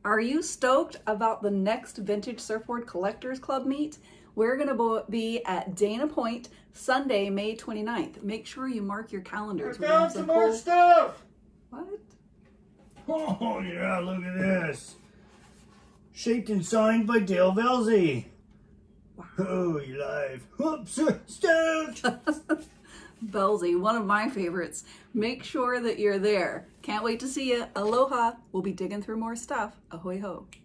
Are you stoked about the next Vintage Surfboard Collectors Club meet? We're going to be at Dana Point Sunday, May 29th. Make sure you mark your calendars. I found some more stuff! What? Oh yeah, look at this. Shaped and signed by Velzy. Wow. Oh, you live. Whoops, stoked! Velzy, one of my favorites. Make sure that you're there. Can't wait to see you. Aloha. We'll be digging through more stuff. Ahoy ho.